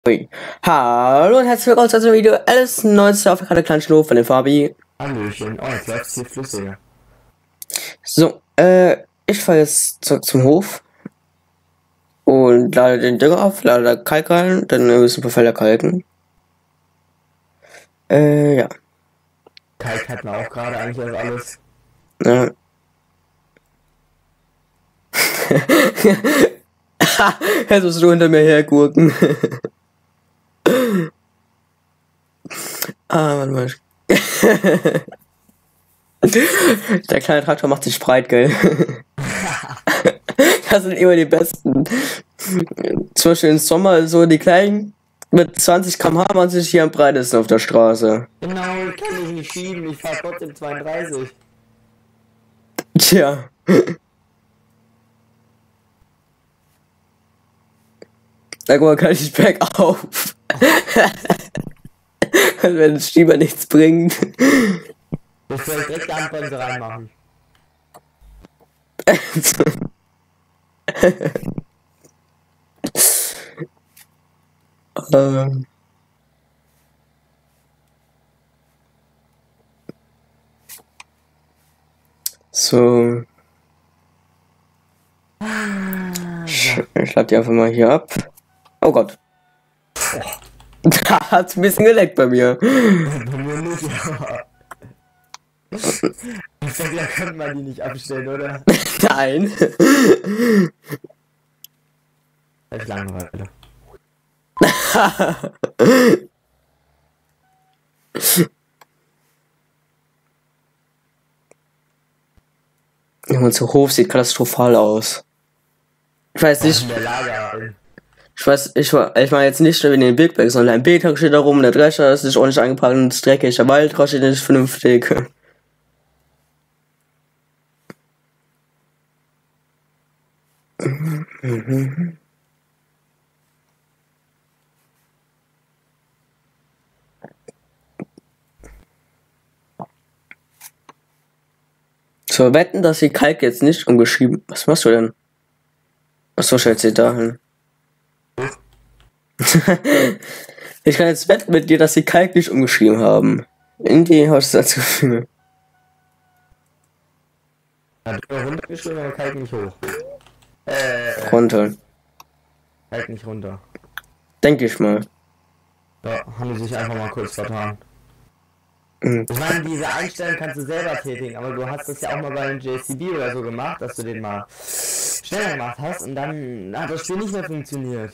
Ui. Hallo und herzlich willkommen zu diesem Video. Alles Neues auf der Karte Kleinen Schnurr von dem Fabi. Hallöchen. Oh, jetzt läuft's hier flüssiger. So, ich fahre jetzt zurück zum Hof und lade den Dünger auf, lade da Kalk rein, dann müssen wir Felder kalken. Ja. Kalk hatten wir auch gerade eigentlich das alles. Ja. Jetzt musst du hinter mir hergurken. Warte mal. Der kleine Traktor macht sich breit, gell? Das sind immer die besten. Zum Beispiel im Sommer so die kleinen mit 20 km/h machen sich hier am breitesten auf der Straße. Genau, kann ich nicht schieben, ich fahr trotzdem 32. Tja. Da guck mal, kann ich bergauf. Wenn das Schieber nichts bringt. Das soll ich direkt die Handbremse reinmachen. So. Ich lade die einfach mal hier ab. Oh Gott. Da hat's ein bisschen geleckt bei mir. Bei mir nicht, aber... Ich denke, da könnte man die nicht abstellen, oder? Nein. Das ist langweilig. Unser Hof sieht katastrophal aus. Ich weiß nicht. In der Lager. Ich meine jetzt nicht nur wegen den Big Bags, sondern ein Beta steht da rum, der Drescher ist nicht ordentlich eingepackt und das dreckig, der Wald steht nicht vernünftig. So, wetten, dass die Kalk jetzt nicht umgeschrieben. Was machst du denn? Achso, stellt sie da hin. Ich kann jetzt wetten mit dir, dass die Kalk nicht umgeschrieben haben. Irgendwie hast du das Gefühl. Hat er runtergeschrieben, aber Kalk nicht hoch. Runter. Kalk nicht runter. Denke ich mal. Da haben die sich einfach mal kurz vertan. Mhm. Ich meine, diese Einstellung kannst du selber tätigen, aber du hast das ja auch mal bei einem JCB oder so gemacht, dass du den mal schneller gemacht hast und dann hat das Spiel nicht mehr funktioniert.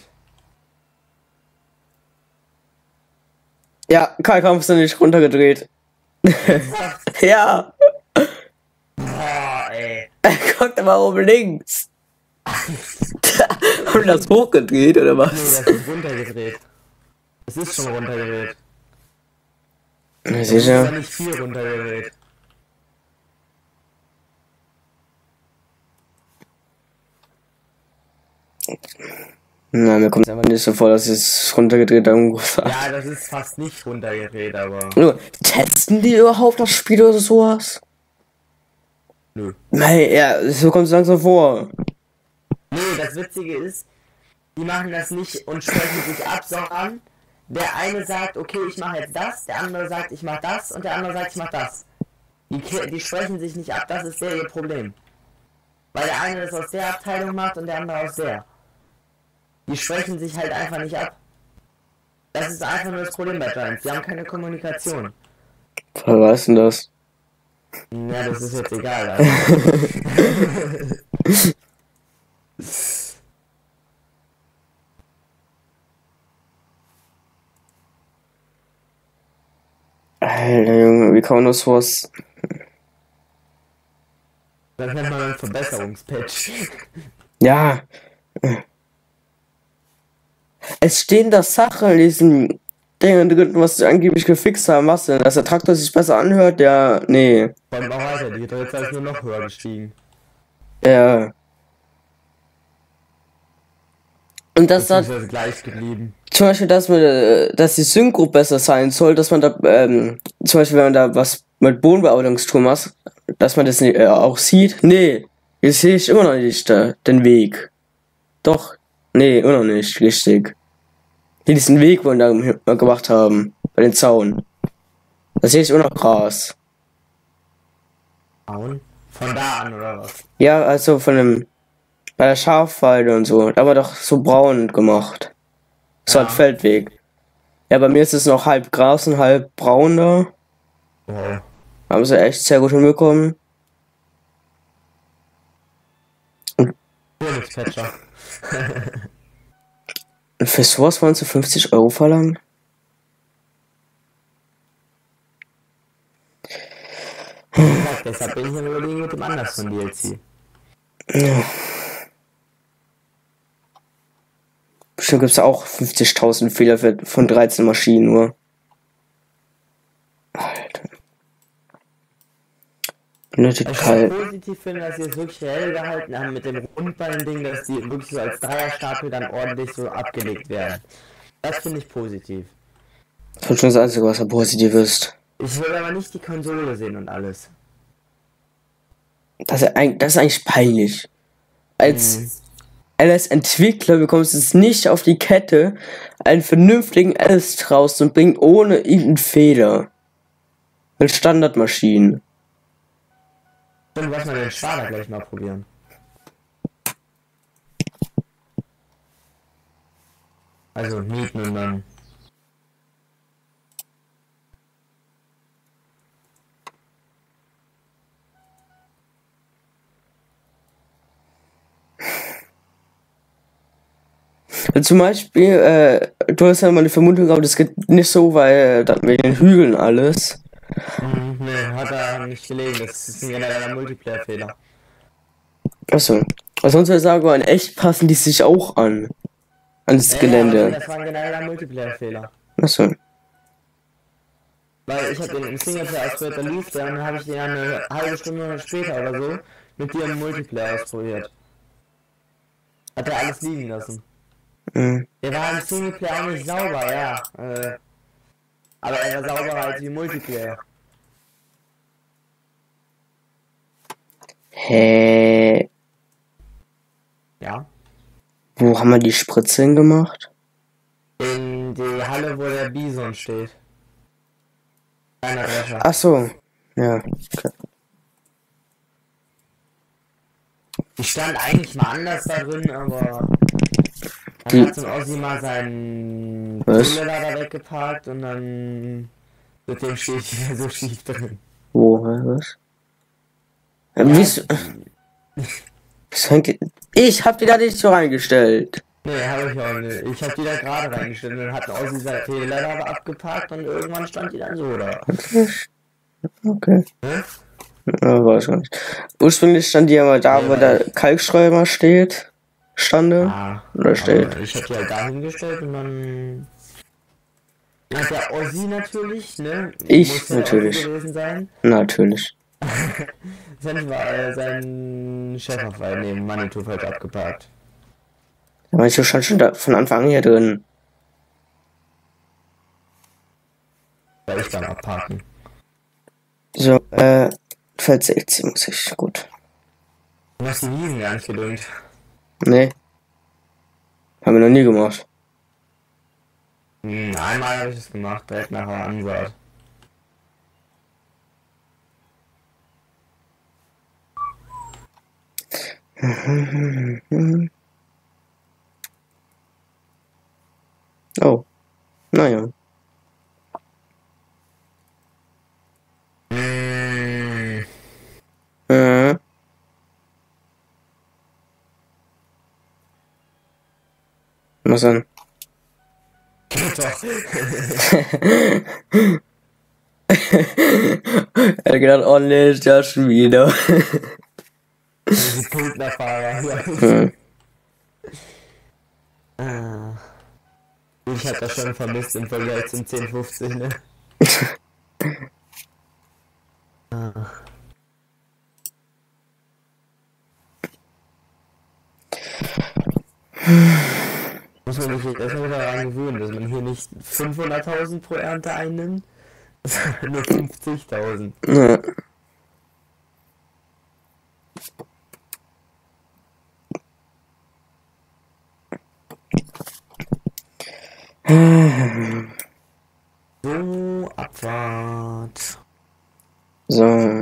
Ja, Kalk haben sie nicht runtergedreht. Ja. Boah, ey. Guck doch mal oben links. Haben die das hochgedreht oder Nee, was? das ist runtergedreht. Es ist schon runtergedreht. Na, Es ist ja sicher. nicht viel runtergedreht. Na, mir kommt es einfach nicht so vor, dass es runtergedreht irgendwo war. Ja, das ist fast nicht runtergedreht, aber... Nur, testen die überhaupt das Spiel oder sowas? Nö. Nein, ja, so kommt es langsam vor. Nee, das Witzige ist, die machen das nicht und sprechen sich ab, sondern der eine sagt, okay, ich mache jetzt das, der andere sagt, ich mache das und der andere sagt, ich mache das. Die sprechen sich nicht ab, das ist ihr Problem. Weil der eine das aus der Abteilung macht und der andere aus der. Die sprechen sich halt einfach nicht ab. Das ist einfach nur das Problem bei Giants, die haben keine Kommunikation. Was ist denn das? Ja, das ist jetzt egal. Also. Alter Junge, wie kann man das sowas? Das nennt man einen Verbesserungspatch. Ja. Es stehen da Sachen in diesen Dingen drin, was sie angeblich gefixt haben. Was denn? Dass der Traktor sich besser anhört? Ja, nee. Vor allem auch weiter, die Drehzahl ist nur noch höher gestiegen. Ja. Und das hat Beziehungsweise gleich geblieben. zum Beispiel, dass die Synchro besser sein soll, dass man da, zum Beispiel, wenn man da was mit Bodenbearbeitungstool macht, dass man das nicht, auch sieht. Nee, jetzt sehe ich immer noch nicht den Weg. Doch, nee, immer noch nicht richtig. Hier diesen Weg, wo wir da gemacht haben. Bei den Zaun. Das hier ist auch noch Gras. Von da an, oder was? Ja, also von dem. Bei der Schafweide und so. Da war doch so braun gemacht. So ein Feldweg. Ja, bei mir ist es noch halb Gras und halb braun da. Wow. Haben sie echt sehr gut hinbekommen. Honigspatcher. Und für sowas wollen sie 50 Euro verlangen? Wie gesagt, deshalb bin ich am Überlegen mit dem anders von DLC. Ja. Bestimmt gibt es auch 50.000 Fehler von 13 Maschinen nur. Alter. Unnötig Was ich kalt. positiv finde, dass sie es wirklich reell gehalten haben mit dem Rundballen-Ding, dass die wirklich so als Dreierstapel dann ordentlich so abgelegt werden. Das finde ich positiv. Das ist schon das Einzige, was da positiv ist. Ich will aber nicht die Konsole sehen und alles. Das ist eigentlich peinlich. Als Entwickler bekommst du es nicht auf die Kette, einen vernünftigen Alice rauszubringen, ohne irgendeinen Fehler. Mit Standardmaschinen. Dann lass mal den Starter gleich mal probieren. Also mieten und dann. Zum Beispiel, du hast ja mal eine Vermutung, aber das geht nicht so, weil das mit den Hügeln alles. Nee, hat er nicht gelegen. Das ist ein genereller Multiplayer-Fehler. Achso. Aber sonst würde ich sagen, in echt passen die sich auch an. Ans Ja, Gelände. das war ein genereller Multiplayer-Fehler. Achso. Weil ich habe den im Singleplayer ausprobiert, da lief der und dann habe ich den eine halbe Stunde später oder so mit dir im Multiplayer ausprobiert. Hat er alles liegen lassen. Mhm. Der war im Singleplayer auch nicht sauber, ja. Aber er war sauberer als wie Multiplayer. Hä? Ja. Wo haben wir die Spritze hingemacht? In die Halle, wo der Bison steht. Kleiner Drescher. Achso. Ja. Okay. Die stand eigentlich mal anders da drin, aber Die- dann hat so ein Ossi mal seinen Was? Pullelader weggeparkt und dann seitdem stehe ich wieder so schief drin. Wo? Was? Wieso? Ich hab die da nicht so reingestellt. Nee, habe ich auch nicht. Ich habe die da gerade reingestellt und dann hat ein Ossi seinen Pullelader aber abgeparkt und irgendwann stand die dann so da. Okay. Hm? Ja, weiß ich nicht. Ursprünglich stand die ja mal da, wo der Kalkstreuer mal steht. Stande. Ah, Oder steht. aber ich habe die halt da hingestellt und dann hat der Ossi natürlich, ne? Ich Muss ja der natürlich. Ossi gewesen sein. Natürlich. Sein Chef auf neben Manitou halt abgeparkt. Da war ich schon da von Anfang an hier drin. War ich beim Abparken. So, Feld 60 muss ich. Gut. Du hast die Wiesen gar nicht gedüngt. Nee. Haben wir noch nie gemacht. Einmal habe ich es gemacht, direkt nach der Ansaat. Oh. Naja. Äh. Was denn? Doch. Er hat gedacht, oh nee, ist ja schon wieder. Die Pultnerfahrer. Hm. Ich hab das schon vermisst im Vergleich zum 1050, ne? Muss man sich erstmal daran gewöhnen, dass man hier nicht 500.000 pro Ernte einnimmt, sondern nur 50.000. Ja. So, Abfahrt. So.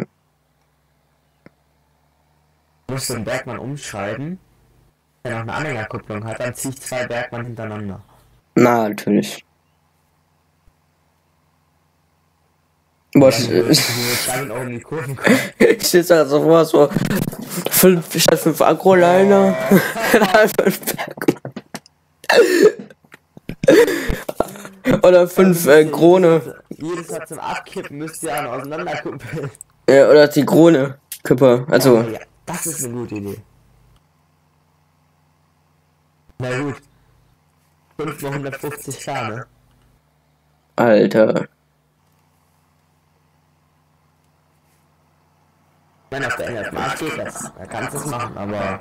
Ich muss den Bergmann umschreiben. Wenn er noch eine Anhängerkupplung hat, dann ziehe ich 2 Bergmann hintereinander. Na, natürlich. Boah, Dann auch in die Kurven kommen. ich stehe da so vor, so 5 statt 5 Akroliner. Dann 5 Bergmann. Oder 5 Krone. Jedes Mal zum Abkippen müsst ihr einen auseinanderkuppeln. Ja, oder die Krone. Kippe. Also. Oh, ja, das ist eine gute Idee. Na gut. 5 mal 150 K, ne? Alter. Ich meine, auf der NF geht das. Da kannst du es machen, aber.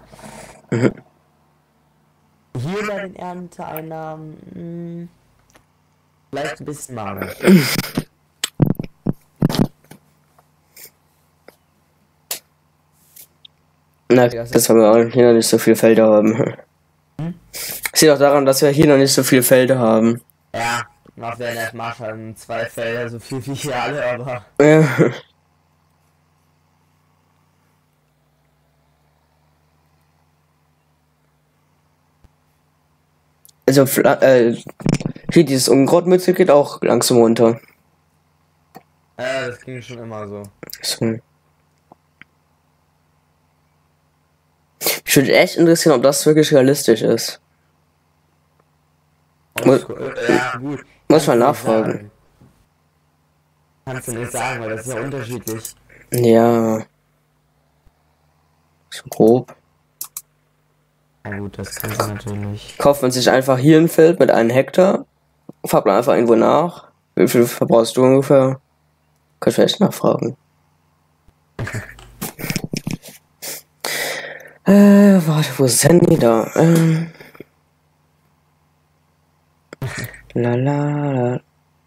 Hier bei den Ernteeinnahmen. Vielleicht ein bisschen mager. Na, das haben wir auch hier noch nicht so viele Felder haben. Ich sehe doch daran, dass wir hier noch nicht so viele Felder haben. Ja, auf der NF haben 2 Felder so viel wie hier alle, aber. Ja. Also, hier dieses Unkrautmütze geht auch langsam runter. Das ging schon immer so. So. Mich würde echt interessieren, ob das wirklich realistisch ist. Ja, gut. Muss man nachfragen. Kannst du nicht sagen, weil das ist ja unterschiedlich. Ja. So grob. Na gut, das kannst du natürlich. Kauft man sich einfach hier ein Feld mit 1 Hektar, fragt man einfach irgendwo nach. Wie viel verbrauchst du ungefähr? Kann ich vielleicht nachfragen. Warte, wo sind die da? La.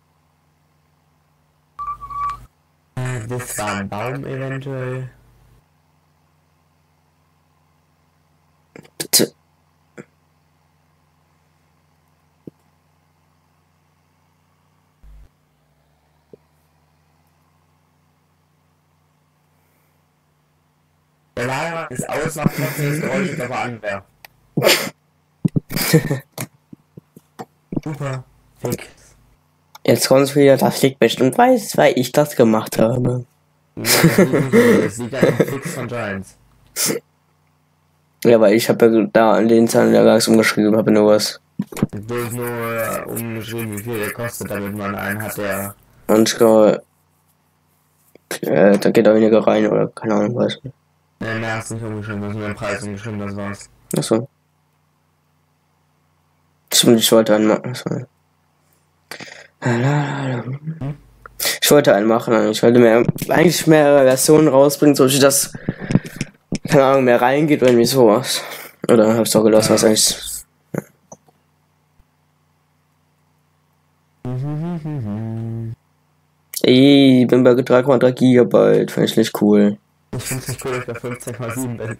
Das war ein Baum eventuell. Bitte. Der Lager ist aus, macht trotzdem das Geräusch, das aber an wäre. Super. Fix. Jetzt kommt wieder, das liegt bestimmt weiß, weil ich das gemacht habe. Das liegt an dem Fix von Giants. Ja, weil ich habe ja da an den Zahlen ja gar nichts umgeschrieben, habe nur was. Bloß nur umgeschrieben, wie viel der kostet, damit man einen hat, der. Und ich glaube, da geht auch weniger rein oder keine Ahnung was. Mehr hast du nicht umgeschrieben, du hast nur den Preis umgeschrieben, das war's. Achso. Stimmt, ich wollte einen machen. Achso. Ich wollte einen machen, ich wollte eigentlich mehrere Versionen rausbringen, so dass das, keine Ahnung, mehr reingeht oder irgendwie sowas. Oder hab's doch gelassen, was eigentlich. Ey, ich bin bei 3,3 Gigabyte, finde ich nicht cool. Ich find's nicht cool, dass ich bei 15,7 bin.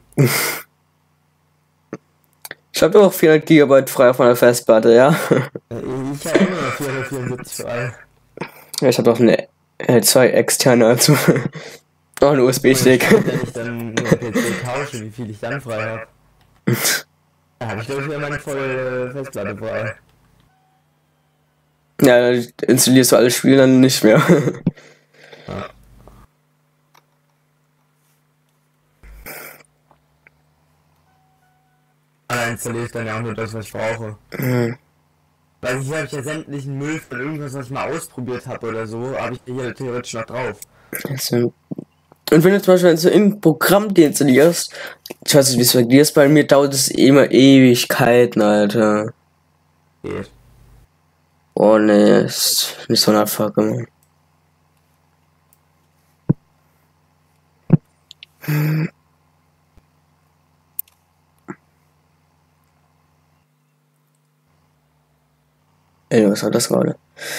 Ich habe auch 400 Gigabyte frei von der Festplatte, ja. Ich habe immer noch 474 frei. Ja, ich habe auch eine 2 externe, also auch einen USB-Stick. Wenn ich dann nur PC tausche, wie viel ich dann frei habe. Da habe ich glaube ich wieder meine volle Festplatte frei. Ja, dann installierst du alle Spiele dann nicht mehr. Ja. Aber installiere ich dann ja auch nur das, was ich brauche. Weil hier habe ich ja sämtlichen Müll von irgendwas, was ich mal ausprobiert habe oder so, habe ich hier theoretisch noch drauf. Also, und wenn du zum Beispiel so ein Programm deinstallierst, ich weiß nicht, wie es bei dir ist, bei mir dauert es immer Ewigkeiten, Alter. Geht. Oh ne, ist nicht so ein Abfuck, Mann. Ey, was war das gerade?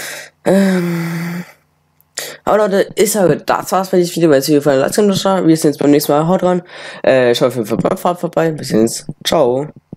Aber Leute, das war's für dieses Video. Wenn es euch gefallen hat, lasst es uns. Wir sehen uns beim nächsten Mal. Haut dran. Schaut auf jeden Fall beim Fahrt vorbei. Bis jetzt. Ciao.